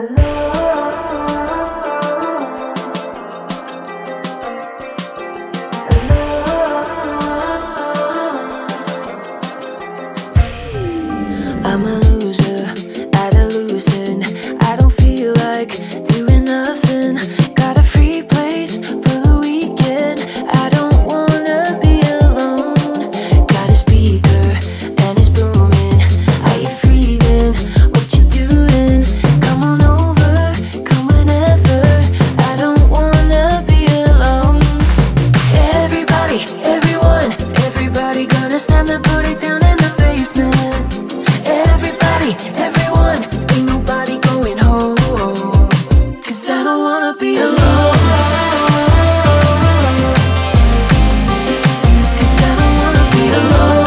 I'm a loser at a losing. I don't feel like doing nothing. Got a free place for the weekend. I don't wanna be alone. Got a speaker and it's booming. Are you feeling what you doing? Come on over, come whenever. I don't wanna be alone. Everybody, everyone, everybody gonna slam their booty down in the basement. Everybody, everyone, ain't nobody going home. 'Cause I don't wanna be alone. 'Cause I don't wanna be alone.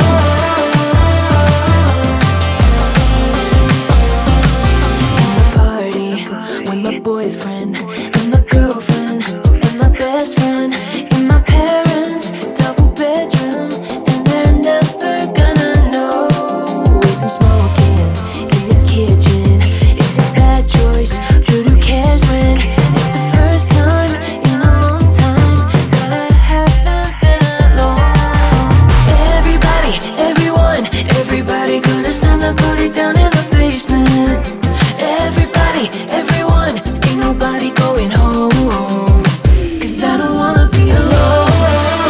In the party, with my boyfriend, and my girlfriend, and my best friend, in my parents' double bedroom, and they're never gonna know. We've been smoking in the kitchen. It's a bad choice, but who cares when it's the first time in a long time that I haven't been alone. Everybody, everyone, everybody gonna slam their booty down in the basement. Everybody, everyone, ain't nobody going home. 'Cause I don't wanna be alone.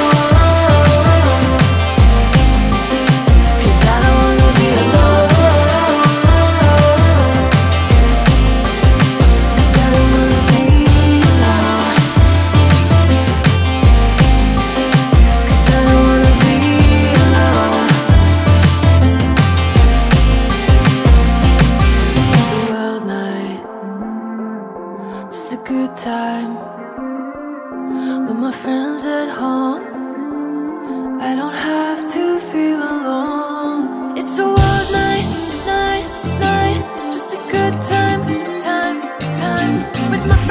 'Cause I don't wanna be alone. 'Cause I don't wanna be alone. 'Cause I don't wanna be alone. It's a wild night, just a good time with my friends at home. I don't have to feel alone. It's a wild night, night, night, just a good time, time, time with my